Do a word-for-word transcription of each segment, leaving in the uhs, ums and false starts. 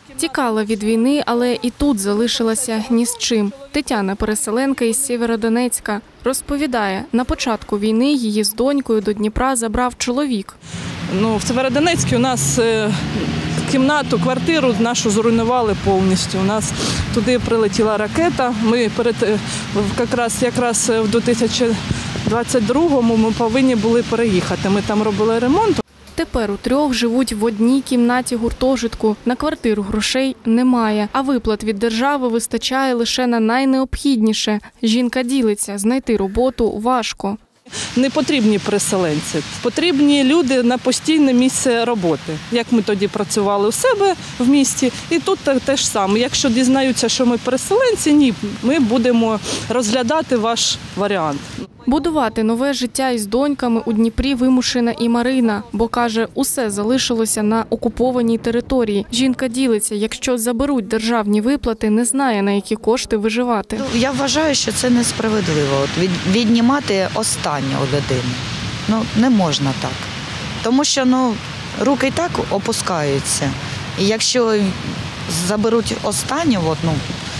Тікала від війни, але і тут залишилася ні з чим. Тетяна, переселенка із Сєвєродонецька, розповідає, на початку війни її з донькою до Дніпра забрав чоловік. Ну, в Сєвєродонецьку у нас е, кімнату, квартиру нашу зруйнували повністю. У нас туди прилетіла ракета. Ми перед, якраз, якраз в дві тисячі двадцять другому ми повинні були переїхати. Ми там робили ремонт. Тепер утрьох живуть в одній кімнаті гуртожитку. На квартиру грошей немає, а виплат від держави вистачає лише на найнеобхідніше. Жінка ділиться, знайти роботу важко. Не потрібні переселенці, потрібні люди на постійне місце роботи. Як ми тоді працювали у себе в місті, і тут те ж саме. Якщо дізнаються, що ми переселенці, ні, ми будемо розглядати ваш варіант. Будувати нове життя із доньками у Дніпрі вимушена і Марина, бо, каже, усе залишилося на окупованій території. Жінка ділиться, якщо заберуть державні виплати, не знає, на які кошти виживати. Я вважаю, що це несправедливо. От віднімати останнє у людини. Ну, не можна так. Тому що ну, руки і так опускаються. І якщо заберуть останнє, от, ну,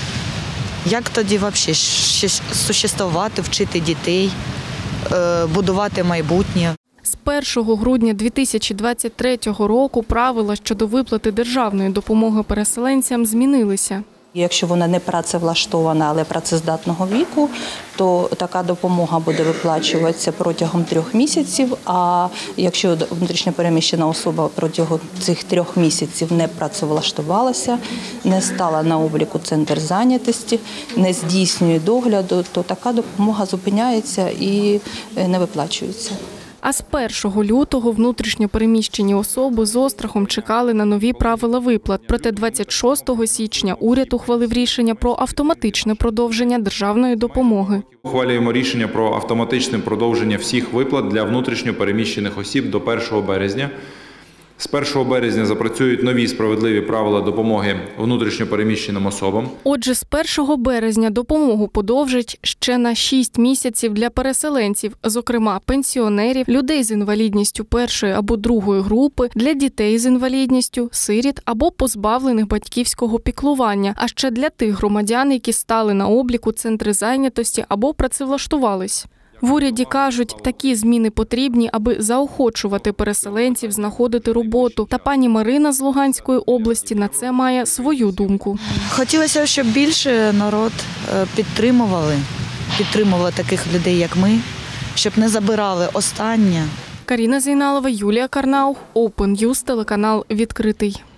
як тоді взагалі существувати, вчити дітей, будувати майбутнє? З першого грудня дві тисячі двадцять третього року правила щодо виплати державної допомоги переселенцям змінилися. Якщо вона не працевлаштована, але працездатного віку, то така допомога буде виплачуватися протягом трьох місяців, а якщо внутрішньо переміщена особа протягом цих трьох місяців не працевлаштувалася, не стала на обліку центр зайнятості, не здійснює догляду, то така допомога зупиняється і не виплачується. А з першого лютого внутрішньо переміщені особи з острахом чекали на нові правила виплат. Проте двадцять шостого січня уряд ухвалив рішення про автоматичне продовження державної допомоги. Ухвалюємо рішення про автоматичне продовження всіх виплат для внутрішньо переміщених осіб до першого березня. З першого березня запрацюють нові справедливі правила допомоги внутрішньо переміщеним особам. Отже, з першого березня допомогу подовжать ще на шість місяців для переселенців, зокрема пенсіонерів, людей з інвалідністю першої або другої групи, для дітей з інвалідністю, сиріт або позбавлених батьківського піклування, а ще для тих громадян, які стали на обліку центри зайнятості або працевлаштувались. В уряді кажуть, такі зміни потрібні, аби заохочувати переселенців знаходити роботу. Та пані Марина з Луганської області на це має свою думку. Хотілося б, щоб більше народ підтримували, підтримували таких людей, як ми, щоб не забирали останнє. Каріна Зейналова, Юлія Карнаух, Open News, телеканал «Відкритий».